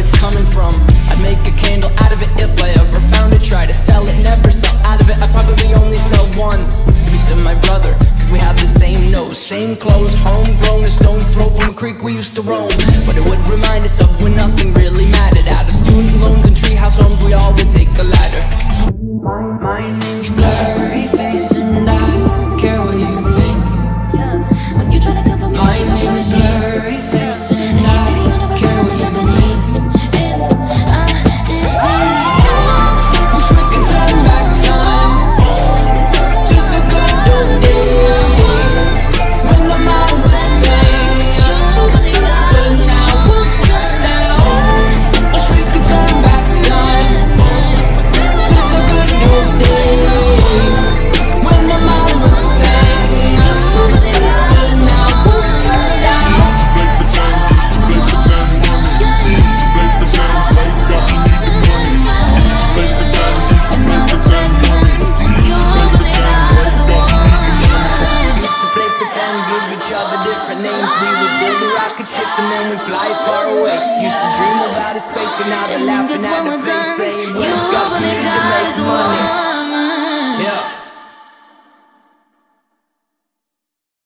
it's coming from. I'd make a candle out of it if I ever found it. Try to sell it, never sell out of it. I'd probably only sell one. Maybe to my brother, cause we have the same nose, same clothes, homegrown, a stone's throw from a creek we used to roam. But it would remind us of when nothing really mattered. Out of student loans and treehouse homes, we all would take a ladder. My name's Blurry Face and I don't care what you think. My name's Blurry Face and I don't care what you think. Wish we could turn back time to the good old days when the mom was saying us to sleep, but now we're stressed out. Wish we could turn back time to the good old days when the mom was saying us to sleep, but now we're stressed out. And then we fly far away. Used to dream about a space, but now they're laughing at the face, saying, "Well, God, we need to make money."